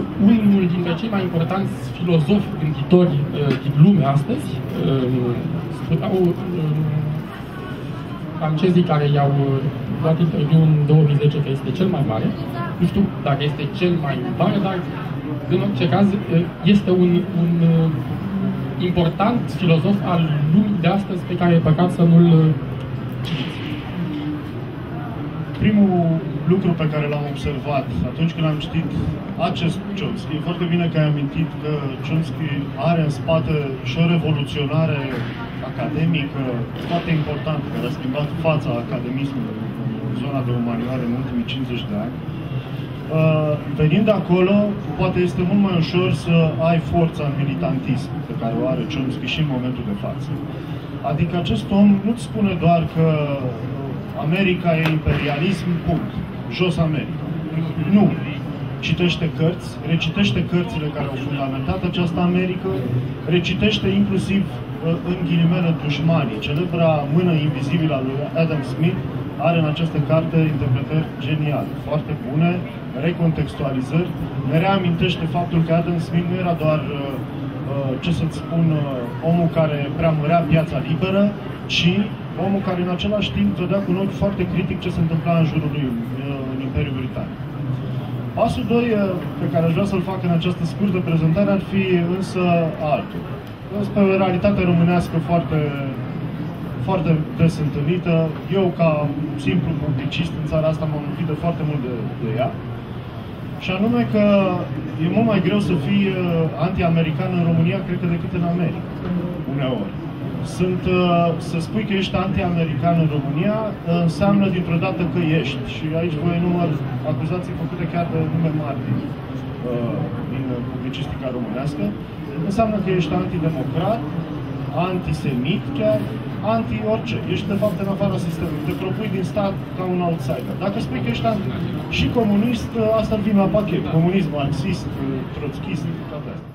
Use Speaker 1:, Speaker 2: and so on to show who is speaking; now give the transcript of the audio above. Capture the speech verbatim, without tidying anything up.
Speaker 1: unul dintre cei mai importanți filozofi gânditori din lume astăzi, spuneau francezii care i-au luat interviu în două mii zece că este cel mai mare. Nu știu dacă este cel mai mare, dar în orice caz este un, un important filozof al lumii de astăzi pe care e păcat să nu-l citiți.
Speaker 2: Primul lucru pe care l-am observat atunci când am citit acest Chomsky, e foarte bine că ai amintit că Chomsky are în spate și o revoluționare academică foarte importantă, care a schimbat fața academismului în zona de umanioare în ultimii cincizeci de ani. Uh, venind de acolo, poate este mult mai ușor să ai forța în militantism pe care o are Chomsky și în momentul de față. Adică acest om nu-ți spune doar că America e imperialism, punct. Jos America. Nu. Citește cărți, recitește cărțile care au fundamentat această Americă, recitește inclusiv, în ghilimele, Dușmanii. Celebra mână invizibilă a lui Adam Smith are în această carte interpretări geniale, foarte bune, recontextualizări. Ne reamintește faptul că Adam Smith nu era doar, ce să-ți spun, omul care preamărea piața liberă, ci omul care în același timp vedea cu un ochi foarte critic ce se întâmpla în jurul lui în Imperiul Britanic. Pasul doi pe care aș vrea să-l fac în această scurtă prezentare ar fi însă altul. Este o realitate românească foarte, foarte des întâlnită. Eu, ca simplu publicist în țara asta, m-am lovit de foarte mult de, de ea. Și anume că e mult mai greu să fii anti-american în România, cred că, decât în America, uneori. Sunt, să spui că ești anti-american în România, înseamnă dintr-o dată că ești. Și aici voi număr acuzații făcute chiar de nume mari din, din publicistica românească. Înseamnă că ești antidemocrat, antisemit chiar, anti-orice. Ești de fapt în afara sistemului. Te propui din stat ca un outsider. Dacă spui că ești anti și comunist, asta ar vine la pachet. Comunism, marxist, trotskist, toate astea.